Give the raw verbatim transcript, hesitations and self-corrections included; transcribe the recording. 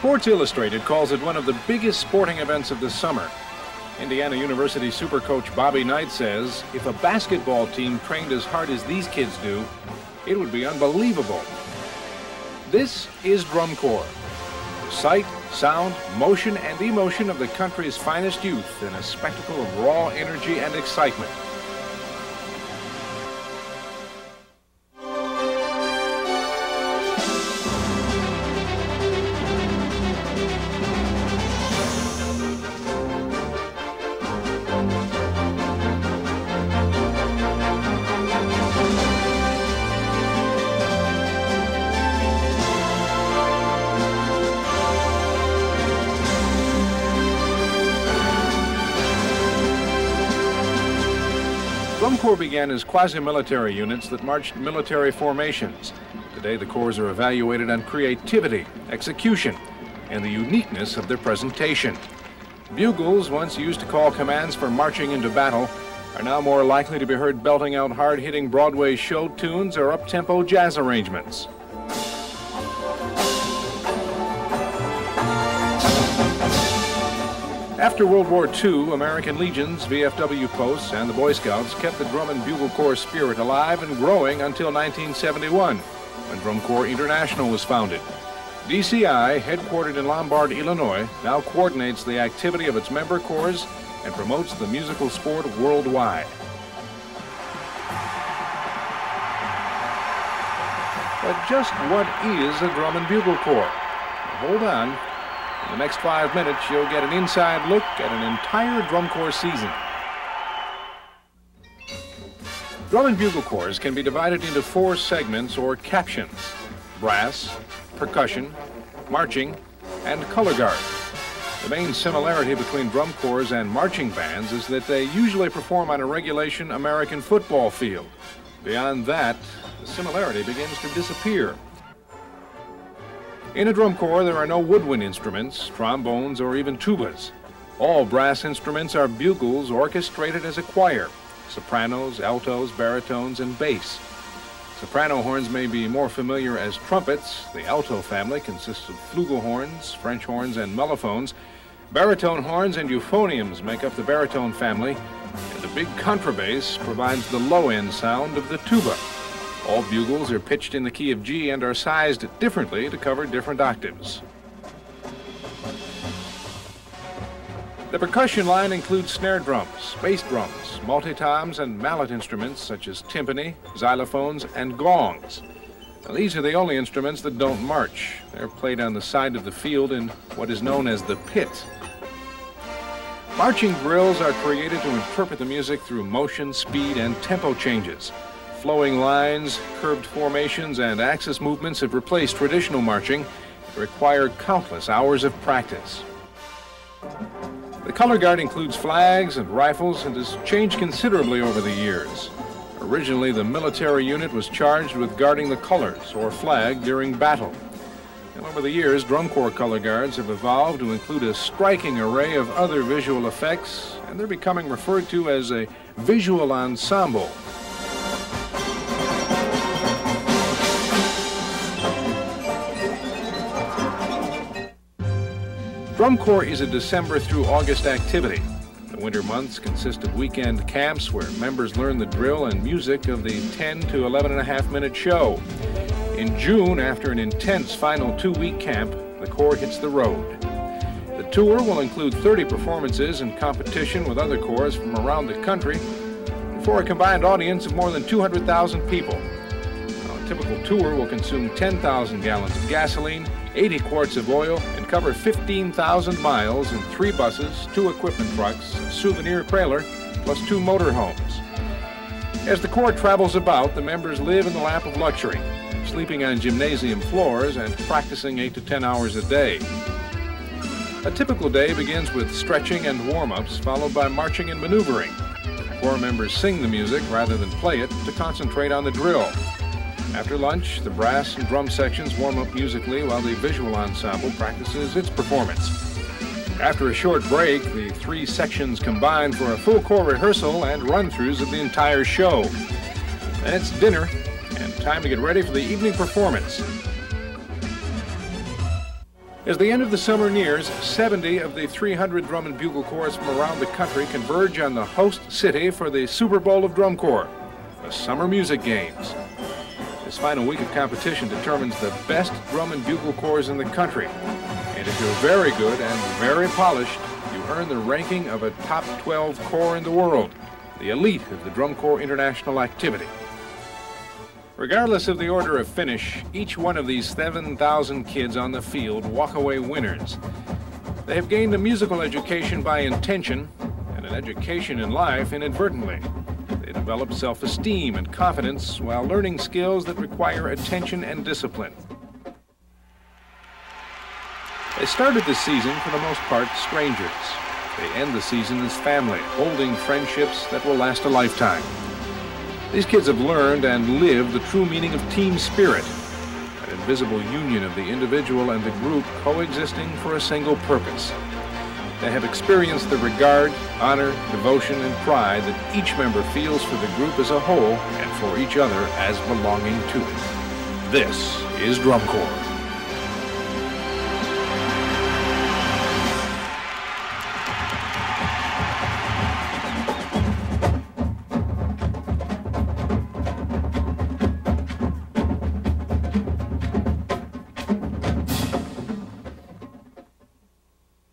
Sports Illustrated calls it one of the biggest sporting events of the summer. Indiana University super coach Bobby Knight says if a basketball team trained as hard as these kids do, it would be unbelievable. This is Drum Corps. The sight, sound, motion, and emotion of the country's finest youth in a spectacle of raw energy and excitement. Drum Corps began as quasi-military units that marched military formations. Today, the corps are evaluated on creativity, execution, and the uniqueness of their presentation. Bugles, once used to call commands for marching into battle, are now more likely to be heard belting out hard-hitting Broadway show tunes or up-tempo jazz arrangements. After World War Two, American Legions, V F W posts, and the Boy Scouts kept the Drum and Bugle Corps spirit alive and growing until nineteen seventy-one, when Drum Corps International was founded. D C I, headquartered in Lombard, Illinois, now coordinates the activity of its member corps and promotes the musical sport worldwide. But just what is a Drum and Bugle Corps? Now, hold on. In the next five minutes, you'll get an inside look at an entire Drum Corps season. Drum and Bugle Corps can be divided into four segments or captions: brass, percussion, marching, and color guard. The main similarity between drum corps and marching bands is that they usually perform on a regulation American football field. Beyond that, the similarity begins to disappear. In a drum corps, there are no woodwind instruments, trombones, or even tubas. All brass instruments are bugles orchestrated as a choir: sopranos, altos, baritones, and bass. Soprano horns may be more familiar as trumpets. The alto family consists of flugelhorns, French horns, and mellophones. Baritone horns and euphoniums make up the baritone family, and the big contrabass provides the low-end sound of the tuba. All bugles are pitched in the key of G and are sized differently to cover different octaves. The percussion line includes snare drums, bass drums, multi-toms, and mallet instruments such as timpani, xylophones, and gongs. Now, these are the only instruments that don't march. They're played on the side of the field in what is known as the pit. Marching drills are created to interpret the music through motion, speed, and tempo changes. Flowing lines, curved formations, and axis movements have replaced traditional marching that require countless hours of practice. The color guard includes flags and rifles and has changed considerably over the years. Originally, the military unit was charged with guarding the colors or flag during battle. And over the years, drum corps color guards have evolved to include a striking array of other visual effects, and they're becoming referred to as a visual ensemble. Drum Corps is a December through August activity. The winter months consist of weekend camps where members learn the drill and music of the ten to eleven and a half minute show. In June, after an intense final two-week camp, the Corps hits the road. The tour will include thirty performances in competition with other corps from around the country for a combined audience of more than two hundred thousand people. Now, a typical tour will consume ten thousand gallons of gasoline, eighty quarts of oil, and cover fifteen thousand miles in three buses, two equipment trucks, a souvenir trailer, plus two motorhomes. As the Corps travels about, the members live in the lap of luxury, sleeping on gymnasium floors and practicing eight to ten hours a day. A typical day begins with stretching and warm-ups, followed by marching and maneuvering. Corps members sing the music rather than play it to concentrate on the drill. After lunch, the brass and drum sections warm up musically while the visual ensemble practices its performance. After a short break, the three sections combine for a full corps rehearsal and run-throughs of the entire show. Then it's dinner and time to get ready for the evening performance. As the end of the summer nears, seventy of the three hundred drum and bugle corps from around the country converge on the host city for the Super Bowl of Drum Corps, the Summer Music Games. This final week of competition determines the best drum and bugle corps in the country. And if you're very good and very polished, you earn the ranking of a top twelve corps in the world, the elite of the Drum Corps International activity. Regardless of the order of finish, each one of these seven thousand kids on the field walk away winners. They have gained a musical education by intention and an education in life inadvertently. They develop self-esteem and confidence while learning skills that require attention and discipline. They started the season, for the most part, strangers. They end the season as family, holding friendships that will last a lifetime. These kids have learned and lived the true meaning of team spirit, an invisible union of the individual and the group coexisting for a single purpose. They have experienced the regard, honor, devotion, and pride that each member feels for the group as a whole and for each other as belonging to it. This is Drum Corps.